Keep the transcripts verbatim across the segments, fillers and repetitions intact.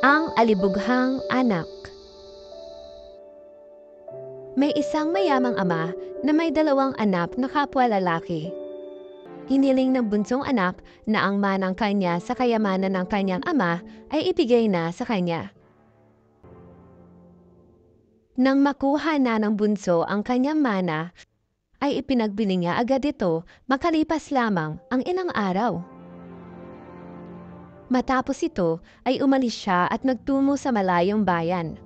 Ang alibughang anak. May isang mayamang ama na may dalawang anak na kapwa lalaki. Hiniling ng bunsong anak na ang manang kanya sa kayamanan ng kanyang ama ay ibigay na sa kanya. Nang makuha na ng bunso ang kanyang mana, ay ipinagbili niya agad ito makalipas lamang ang ilang araw. Matapos ito ay umalis siya at nagtungo sa malayong bayan.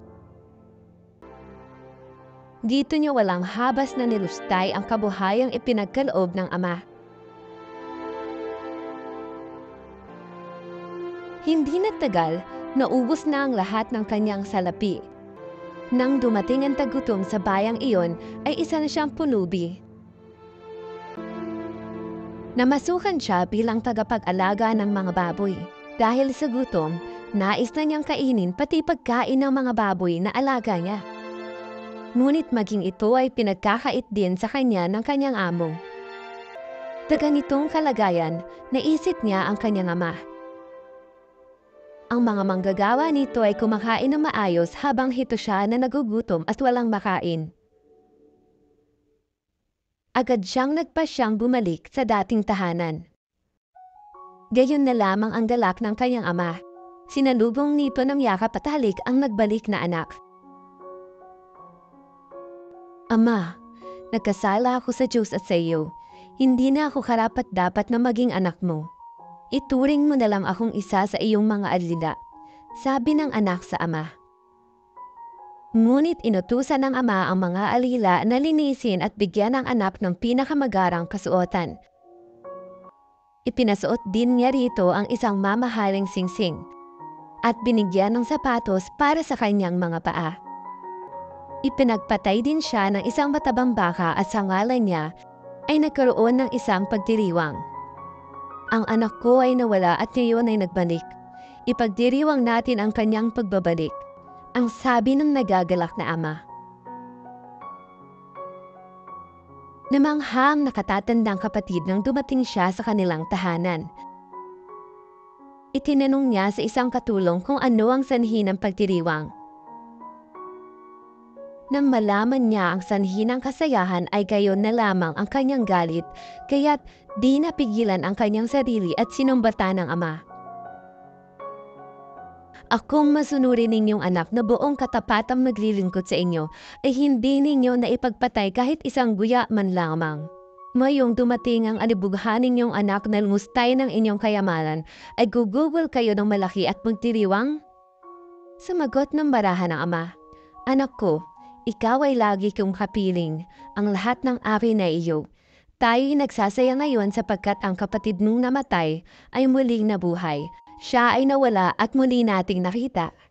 Dito niya walang habas na nilustay ang kabuhayang ipinagkaloob ng ama. Hindi nagtagal, naubos na ang lahat ng kanyang salapi. Nang dumating ang tagutom sa bayang iyon, ay isa na siyang pulubi. Namasukan siya bilang tagapag-alaga ng mga baboy. Dahil sa gutom, nais na niyang kainin pati pagkain ng mga baboy na alaga niya. Ngunit maging ito ay pinagkakait din sa kanya ng kanyang amo. Sa ganitong kalagayan, naisip niya ang kanyang ama. Ang mga manggagawa nito ay kumakain ng maayos habang hito siya na nagugutom at walang makain. Agad siyang nagpasyang bumalik sa dating tahanan. Gayon na lamang ang galak ng kanyang ama. Sinalubong nito ng yakap at halik ang nagbalik na anak. Ama, nagkasala ako sa Diyos at sa iyo. Hindi na ako karapat-dapat na maging anak mo. Ituring mo na lang akong isa sa iyong mga alila, sabi ng anak sa ama. Ngunit inutusan ng ama ang mga alila na linisin at bigyan ng anak ng pinakamagarang kasuotan. Ipinasuot din niya rito ang isang mamahaling singsing at binigyan ng sapatos para sa kanyang mga paa. Ipinagpatay din siya ng isang matabang baka at sa ngalan niya ay nagkaroon ng isang pagdiriwang. Ang anak ko ay nawala at ngayon ay nagbalik. Ipagdiriwang natin ang kanyang pagbabalik, ang sabi ng nagagalak na ama. Namanghang nakatatandang kapatid nang dumating siya sa kanilang tahanan. Itinanong niya sa isang katulong kung ano ang sanhi ng pagdiriwang. Nang malaman niya ang sanhi ng kasayahan ay gayon na lamang ang kanyang galit, kaya't di napigilan ang kanyang sarili at sinumbatan ng ama. Akong masunurin ninyong anak na buong katapatang naglilingkod sa inyo ay hindi ninyo na ipagpatay kahit isang guya man lamang. Mayong dumating ang alibughan ninyong anak na lumustay ng inyong kayamanan ay gugugol kayo ng malaki at magdiriwang? Sumagot ng barahan ng ama, Anak ko, ikaw ay lagi kong kapiling, ang lahat ng ari na iyo. Tayo'y nagsasaya ngayon sapagkat ang kapatid mong namatay ay muling nabuhay. Siya ay nawala at muli nating nakita.